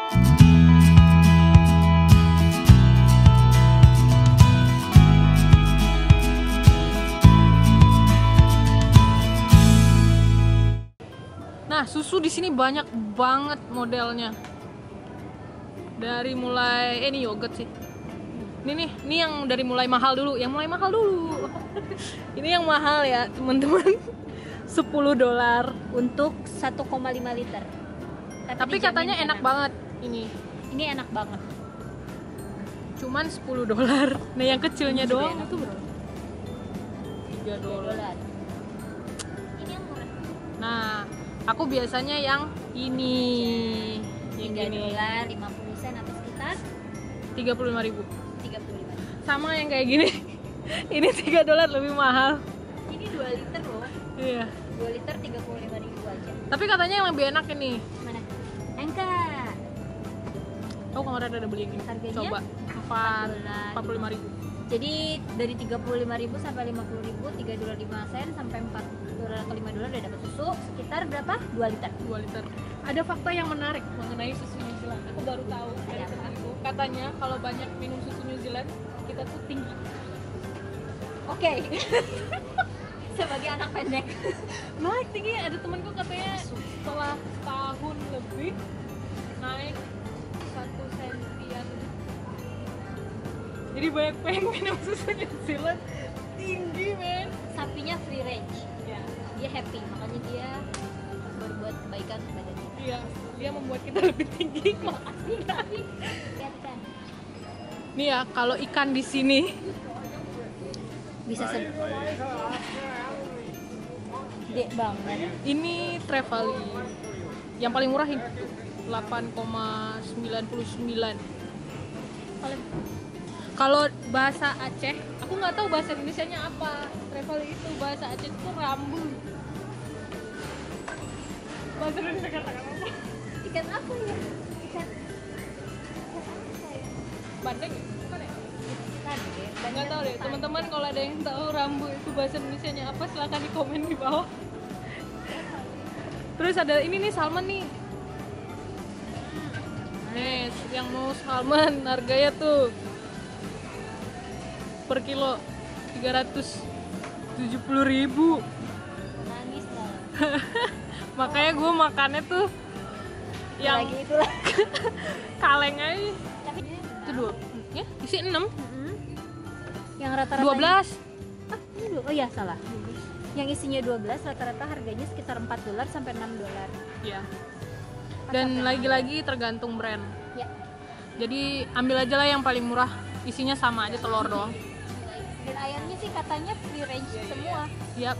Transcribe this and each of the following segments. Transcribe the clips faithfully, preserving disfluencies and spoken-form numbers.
Nah, susu di sini banyak banget modelnya. Dari mulai eh ini yogurt sih. Ini nih, ini yang dari mulai mahal dulu, yang mulai mahal dulu. Ini yang mahal ya, teman-teman. sepuluh dolar untuk satu koma lima liter. Tapi, Tapi katanya enak banget ini. Ini enak banget. Cuman sepuluh dolar. Nah, yang kecilnya Ini juga doang enak. itu berapa? tiga dolar. Ini yang murah. Nah, aku biasanya yang ini. Yang tiga gini. dolar lima puluh sen atau sekitar tiga puluh lima ribu. tiga puluh lima. Sama yang kayak gini. Ini tiga dolar lebih mahal. Ini dua liter loh. Iya. dua liter tiga puluh lima ribu aja. Tapi katanya yang lebih enak ini. Mana? Angka. Aku kemarin ada beli yang ini. Harganya? Coba empat puluh lima ribu. Jadi dari tiga puluh lima ribu sampai lima puluh ribu, tiga dolar lima sen sampai empat dolar atau lima dolar udah dapat susu sekitar berapa? dua liter. dua liter. Ada fakta yang menarik mengenai susu New Zealand. Aku baru tahu dari Ada apa? temanku. Katanya kalau banyak minum susu New Zealand, kita tuh tinggi. Oke. Sebagai anak pendek. Naik tinggi. Ada temanku katanya setelah tahun lebih naik satu sentian. Jadi banyak pengen minum susu New Zealand, tinggi men. Sapinya free range. Ya. Dia happy, makanya dia berbuat kebaikan kepada kita. Iya, dia membuat kita lebih tinggi. Makasih tapi lihat kan. Nih ya, kalau ikan di sini Bisa sedih. Gede banget. ini Trevally. Yang paling murah ini delapan koma sembilan sembilan. Kalau Kalau bahasa Aceh, aku nggak tahu bahasa Indonesianya apa. Trevally itu bahasa Aceh itu rambu. Bahasa Indonesia katakan apa? ikan apa ya? Ikan ikan apa ya? Bandeng ya? Bukan ya? Ikan deh. Nggak tahu deh, teman-teman kalau ada yang tahu rambu itu bahasa Indonesianya apa, silahkan di komen di bawah. Terus ada ini nih salmon nih. Nih, yang mau salmon harganya tuh per kilo tiga ratus tujuh puluh ribu. Nangis lah. Makanya gue makannya tuh yang Lagi itulah. kaleng aja. Tapi Itu dua, ya isi enam, yang rata-rata dua belas. Ah, ini dua. Oh ya, salah. Yang isinya dua belas rata-rata harganya sekitar empat dolar sampai enam dolar. Ya. Dan lagi-lagi tergantung brand. Ya. Jadi ambil aja lah yang paling murah. Isinya sama aja, telur doang. Dan ayamnya sih katanya free range semua. Yap.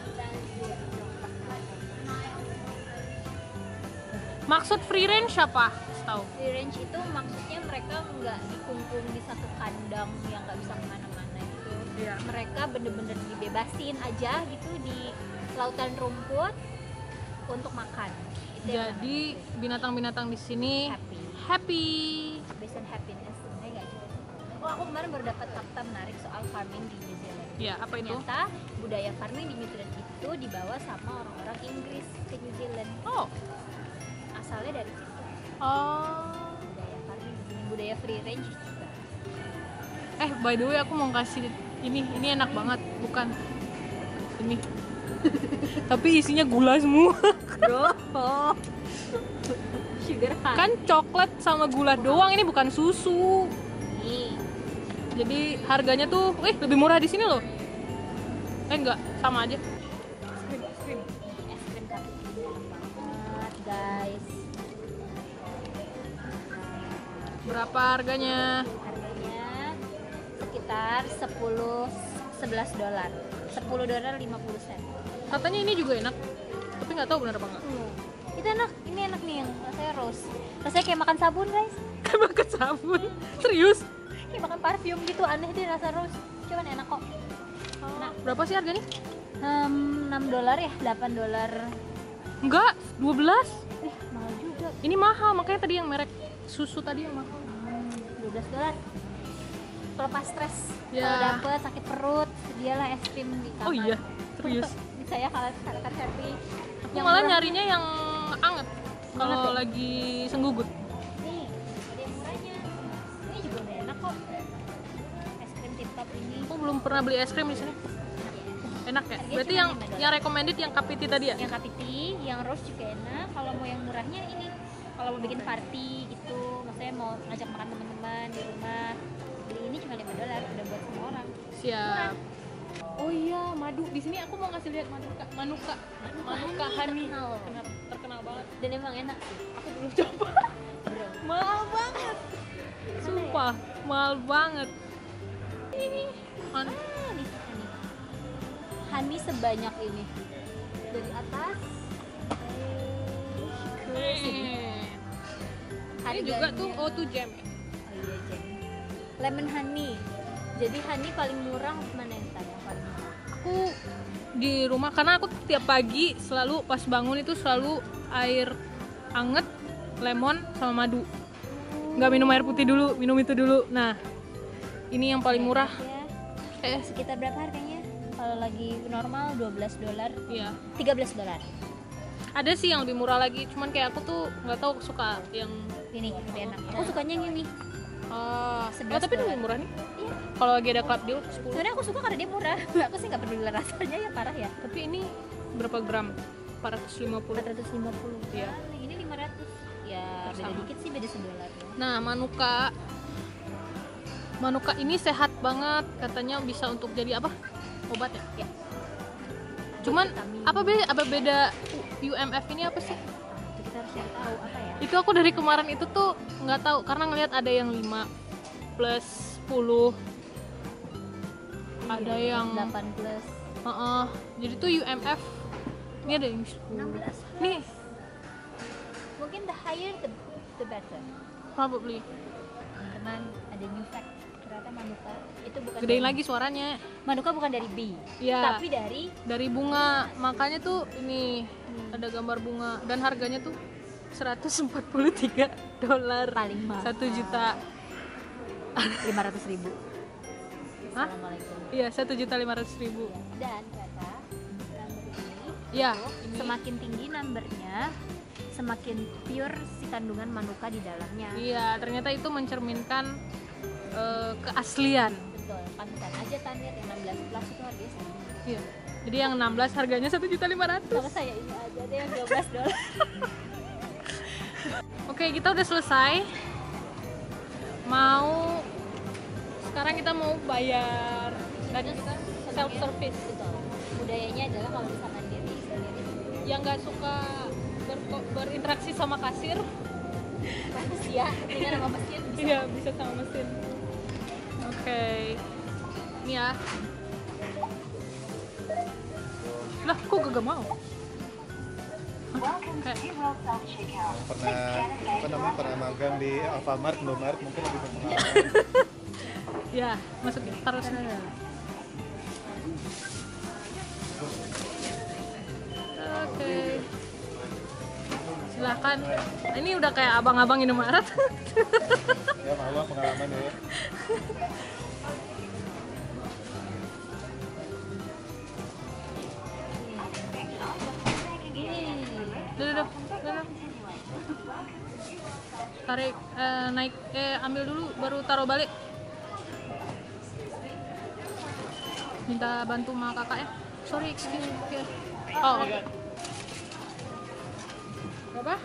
Maksud free range apa? Tahu? Free range itu maksudnya mereka nggak dikungkung di satu kandang yang nggak bisa kemana-mana gitu. Iya. Mereka bener-bener dibebasin aja gitu di lautan rumput untuk makan. Itu yang Jadi binatang-binatang di sini happy, happy. based on happiness. Eh, nggak juga. Oh, aku kemarin baru dapat fakta menarik soal farming di New Zealand. Ya, apa itu? Ternyata budaya farming di New Zealand itu dibawa sama orang-orang Inggris ke New Zealand. Oh. Asalnya dari situ. Oh. Budaya farming di sini, budaya free range juga. Eh, by the way aku mau kasih ini, ini enak banget, bukan ini. Tapi isinya gula semua. Bro, oh. Sugar high. Kan coklat sama gula doang, ini bukan susu. Nih, Jadi harganya tuh, eh lebih murah di sini loh. Eh enggak, sama aja. es krim tapi enak banget, guys. Berapa harganya? Harganya sekitar sepuluh sebelas dolar. sepuluh dolar lima puluh sen. Katanya ini juga enak, tapi nggak tahu benar apa enggak. Hmm. Itu enak, ini enak nih yang rasanya rose. Rasanya kayak makan sabun, guys. Kayak makan sabun, serius? Kayak makan parfum gitu, aneh deh rasa rose. Cuman enak kok. Enak. Berapa sih harganya? Hmm, enam dolar ya, delapan dolar. Enggak, dua belas. Eh, mahal juga. Ini mahal, makanya tadi yang merek susu tadi yang mahal. Hmm, dua belas dolar. Pelepas stres. Ya. Kalau dapet sakit perut, sedialah es krim di kamar. Oh iya, serius. Saya kalau kan happy. Aku malah murah. nyarinya yang anget kalau Anget ya? lagi senggugut. Nih, Aku belum pernah beli es krim di sini. Enak ya? Harganya Berarti cuma yang lima dolar. yang recommended yang kapiti tadi ya? Yang kapiti, yang rose juga enak. Kalau mau yang murahnya ini, kalau mau bikin party gitu, maksudnya mau ngajak makan teman-teman di rumah, beli ini cuma lima dolar, udah buat semua orang. Siap. Oh iya, madu. Di sini aku mau ngasih lihat manuka, manuka, manuka honey. terkenal. Terkenal, terkenal banget. Dan emang enak sih. Aku belum coba. Bro. Mahal banget. Sumpah, mahal banget. Ini man. Ah, nih honey. Honey sebanyak ini. Dari atas. eh, sini. Ini juga tuh O two jam. Oh iya, jam. Lemon honey. Jadi honey paling murah mana yang tadi yang paling murah? Aku di rumah karena aku tiap pagi selalu pas bangun itu selalu air anget, lemon sama madu. Nggak minum air putih dulu, minum itu dulu. Nah, ini yang paling murah. Ya. Eh, Sekitar berapa harganya? Kalau lagi normal dua belas dolar, iya. tiga belas dolar. Ada sih yang lebih murah lagi, cuman kayak aku tuh nggak tahu suka yang Ini lebih enak. Aku sukanya yang ini. ah, sebelas oh, tapi dolar. lebih murah nih. Iya. Kalau lagi ada club deal sepuluh. Sebenarnya aku suka karena dia murah. Aku sih nggak peduli rasanya ya parah ya. Tapi ini berapa gram? empat ratus lima puluh. empat ratus lima puluh. Iya. Ah, ini lima ratus. Ya beda Sama. dikit sih, beda sedolar. Nah, manuka. Manuka ini sehat banget, katanya bisa untuk jadi apa? Obat ya? Ya. Cuman Vitamin. apa beda apa beda U M F ini apa sih? Itu kita harus cari tahu apa ya. Itu aku dari kemarin itu tuh nggak tahu karena ngelihat ada yang lima plus sepuluh. Ada yang delapan plus Heeh. Jadi tuh U M F ini ada yang sepuluh. enam belas. Nih, Mungkin the higher the, the better. probably. Teman, ada new fact. Ternyata manuka itu bukan Gedein dari- lagi suaranya. Manuka bukan dari bee, Iya. tapi dari Dari bunga. Makanya tuh ini Hmm. ada gambar bunga dan harganya tuh seratus empat puluh tiga dolar. paling mahal. satu juta. lima ratus ribu. Hah? Assalamualaikum. Iya, satu juta lima ratus ribu. Dan ternyata number ini Iya, tuh, ini. semakin tinggi numbernya, semakin pure si kandungan manuka di dalamnya. Iya, ternyata itu mencerminkan eh, keaslian. Betul, pantesan aja tanya yang enam belas plus itu harganya segini. Iya. Jadi yang enam belas harganya satu juta lima ratus. Sama saya ini aja deh yang dua belas dolar. Oke, kita udah selesai. Mau sekarang kita mau bayar dan kita self service. Betul. Budayanya adalah kalau bisa mandiri sendiri. Yang nggak suka ber- berinteraksi sama kasir, Manusia dengan nama mesin bisa. iya bisa sama mesin. Oke, ini ya. Lah, kok gak mau? Hah? Kayak Pernah apa namanya pernah magang di Alfamart, Indomaret mungkin lebih berpengalaman. ya, masukin taruh sini. Oke. Silakan. Nah, ini udah kayak abang-abang Indomaret. Ya malu pengalaman ya. Duh, duh, duh, duh, duh. Tarik, eh, naik, eh ambil dulu, baru taruh balik. Minta bantu sama kakak ya. Sorry, excuse me. Okay. Oh, oke. Berapa?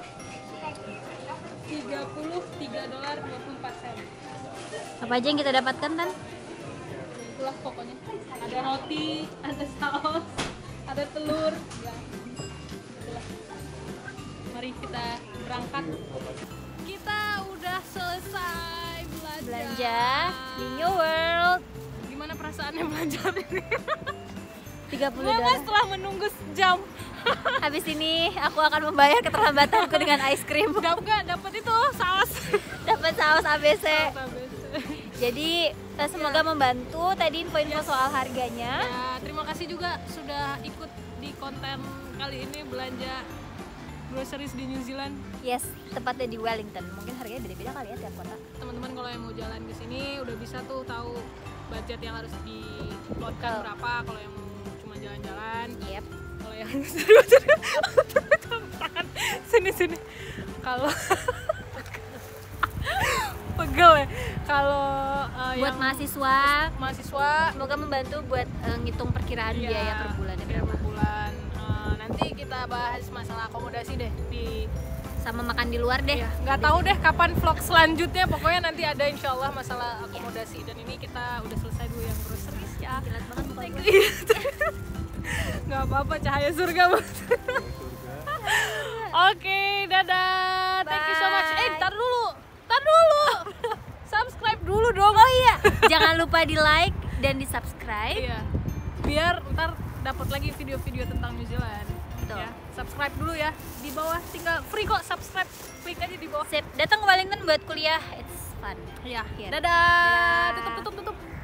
tiga puluh tiga dolar dua puluh empat sen. Apa aja yang kita dapatkan, Tan? Itulah pokoknya. Ada roti, ada saus, ada telur. Ya. Itulah. Mari kita berangkat. Kita udah selesai belanja. Belanja di New World Gimana perasaannya belanja hari ini? tiga puluh Bangga dolar. setelah menunggu sejam. Habis ini aku akan membayar keterlambatanku dengan ice cream. Dapat dapat itu saus. Dapat saus A B C. Saus A B C. Jadi eh, semoga membantu tadi info-info soal harganya. Ya, terima kasih juga sudah ikut di konten kali ini belanja groceries di New Zealand. Yes, tepatnya di Wellington. Mungkin harganya beda-beda kali ya tiap kota. Teman-teman kalau yang mau jalan ke sini udah bisa tuh tahu budget yang harus dikeluarkan Betul. berapa kalau yang mau cuma jalan-jalan. Yep. Kalau yang sini sini kalau pegel ya Kalau uh, Buat yang mahasiswa, mahasiswa semoga membantu buat eh, ngitung perkiraan iya, biaya per bulannya biaya berapa. per bulan. Uh, nanti kita bahas masalah akomodasi deh di Sama makan di luar deh. Iya, nggak tahu deh kapan vlog selanjutnya, pokoknya nanti ada insya Allah masalah akomodasi. Dan ini kita udah selesai dulu yang groceries ya. Jelas banget muka gue. Nggak apa-apa, cahaya surga banget. Oke, dadah, thank you so much. Eh, ntar dulu, ntar dulu, subscribe dulu dong. Oh iya, jangan lupa di like dan di subscribe. Iya, biar ntar dapat lagi video-video tentang New Zealand. Betul. Ya, subscribe dulu ya, di bawah tinggal free kok, subscribe, klik aja di bawah. Sip, datang ke Wellington buat kuliah, it's fun. Iya, Iya. dadah, tutup tutup tutup.